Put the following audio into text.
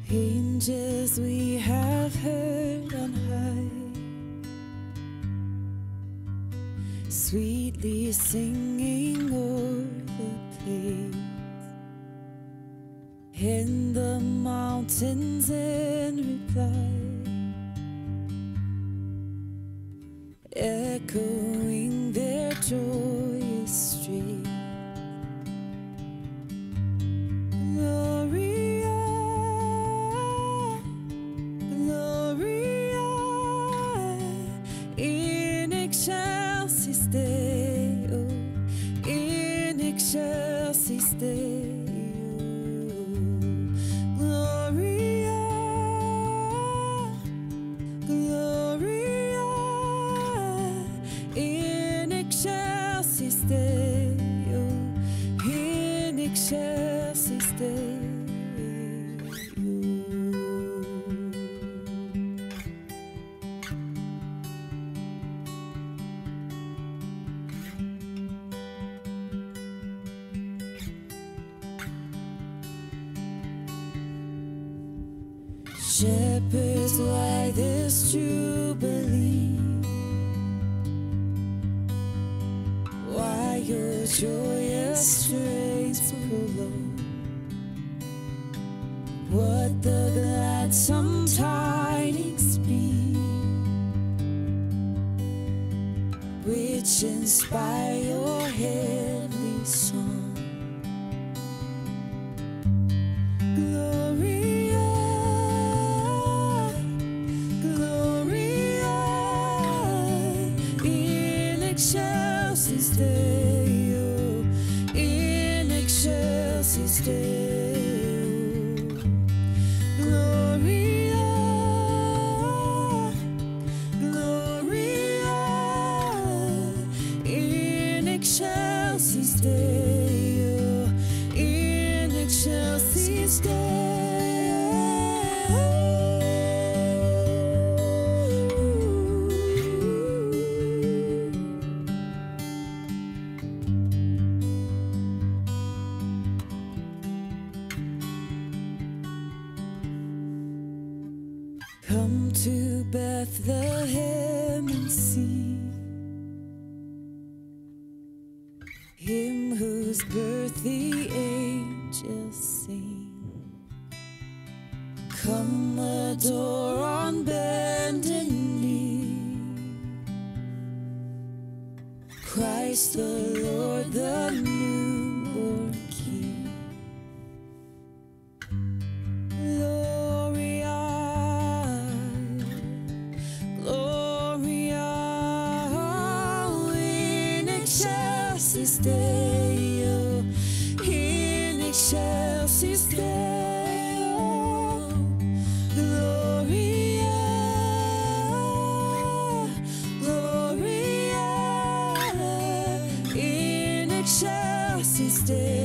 Angels we have heard on high, sweetly singing o'er the place, and the mountains in reply, echoing their joyous strain. Shepherds, why this jubilee? Why your joyous strains prolong? What the gladsome tidings be, which inspire your heavenly song? Come to Bethlehem and see Him whose birth the angels sing. Come adore on bended knee Christ the Lord, the newborn King. Deo, in excelsis Deo, Gloria, Gloria, in excelsis Deo.